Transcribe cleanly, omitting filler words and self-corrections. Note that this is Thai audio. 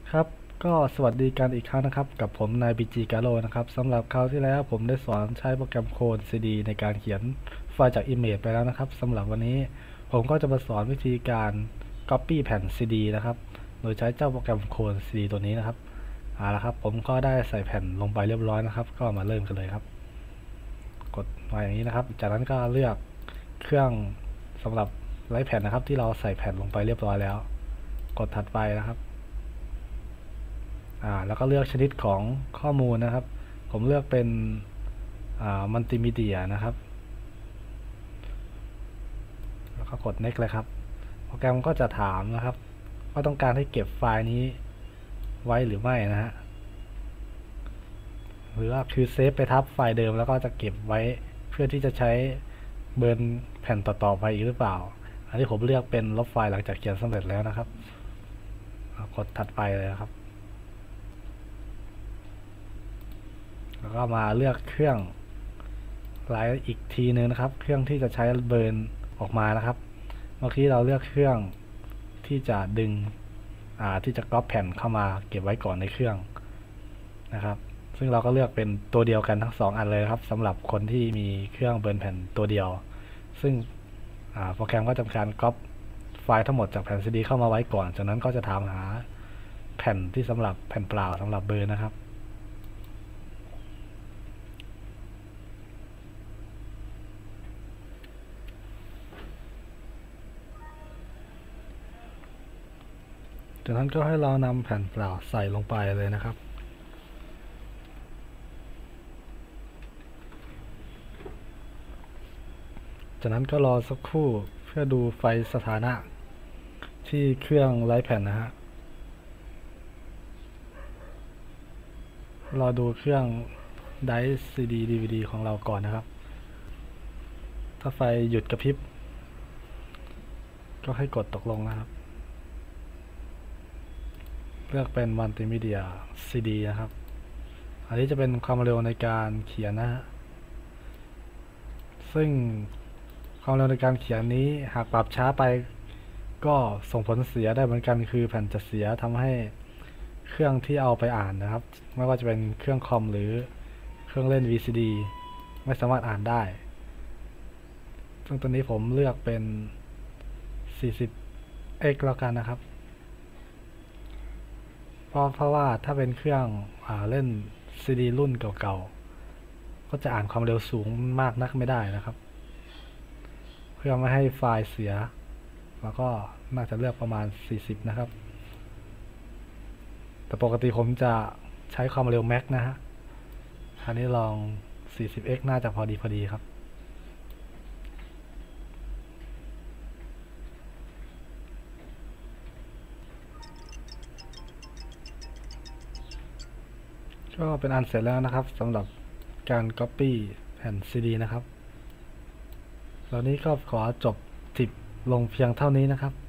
ครับก็สวัสดีกันอีกครั้งนะครับกับผมนายบีจีกาโ o นะครับสำหรับคราวที่แล้วผมได้สอนใช้โปรแกรมโคลน CD ในการเขียนไฟล์จาก Image ไปแล้วนะครับสำหรับวันนี้ผมก็จะมาสอนวิธีการ Copy แผ่น CD นะครับโดยใช้เจ้าโปรแกรมโคลน CD ตัวนี้นะครับเอาละครับผมก็ได้ใส่แผ่นลงไปเรียบร้อยนะครับก็มาเริ่มกันเลยครับกดมาอย่างนี้นะครับจากนั้นก็เลือกเครื่องสำหรับไร้แผ่นนะครับที่เราใส่แผ่นลงไปเรียบร้อยแล้วกดถัดไปนะครับแล้วก็เลือกชนิดของข้อมูลนะครับผมเลือกเป็นมัลติมีเดียนะครับแล้วก็กด next เลยครับโปรแกรมก็จะถามนะครับว่าต้องการให้เก็บไฟล์นี้ไว้หรือไม่นะฮะหรือว่าคือเซฟไปทับไฟล์เดิมแล้วก็จะเก็บไว้เพื่อที่จะใช้เบิร์นแผ่นต่อๆไปอีกหรือเปล่าอันนี้ผมเลือกเป็นลบไฟล์หลังจากเขียนสำเร็จแล้วนะครับกดถัดไปเลยครับแล้วก็มาเลือกเครื่องไลท์อีกทีนึงนะครับเครื่องที่จะใช้เบิร์นออกมานะครับเมื่อกี้เราเลือกเครื่องที่จะดึงที่จะก๊อปแผ่นเข้ามาเก็บไว้ก่อนในเครื่องนะครับซึ่งเราก็เลือกเป็นตัวเดียวกันทั้ง2อันเลยครับสำหรับคนที่มีเครื่องเบิร์นแผ่นตัวเดียวซึ่งโปรแกรมก็จะทำการก๊อปไฟล์ทั้งหมดจากแผ่นซีดีเข้ามาไว้ก่อนจากนั้นก็จะถามหาแผ่นที่สำหรับแผ่นเปล่าสำหรับเบิร์นนะครับจากนั้นก็ให้เรานำแผ่นเปล่าใส่ลงไปเลยนะครับจากนั้นก็รอสักครู่เพื่อดูไฟสถานะที่เครื่องไร้แผ่นนะฮะรอดูเครื่องไดร์ CD DVD ของเราก่อนนะครับถ้าไฟหยุดกระพริบก็ให้กดตกลงนะครับเลือกเป็นมัลติมีเดีย CD นะครับอันนี้จะเป็นความเร็วในการเขียนนะฮะซึ่งความเร็วในการเขียนนี้หากปรับช้าไปก็ส่งผลเสียได้เหมือนกันคือแผ่นจะเสียทำให้เครื่องที่เอาไปอ่านนะครับไม่ว่าจะเป็นเครื่องคอมหรือเครื่องเล่น VCD ไม่สามารถอ่านได้ซึ่งตัวนี้ผมเลือกเป็น 40x แล้วกันนะครับเพราะว่าถ้าเป็นเครื่องเล่น CD รุ่นเก่าๆก็จะอ่านความเร็วสูงมากนักไม่ได้นะครับเพื่อไม่ให้ไฟล์เสียแล้วก็น่าจะเลือกประมาณ40นะครับแต่ปกติผมจะใช้ความเร็วแม็กนะฮะคราวนี้ลอง 40x น่าจะพอดีครับก็เป็นอันเสร็จแล้วนะครับสำหรับการ Copy แผ่น CD นะครับแล้วนี้ก็ขอจบทิปลงเพียงเท่านี้นะครับ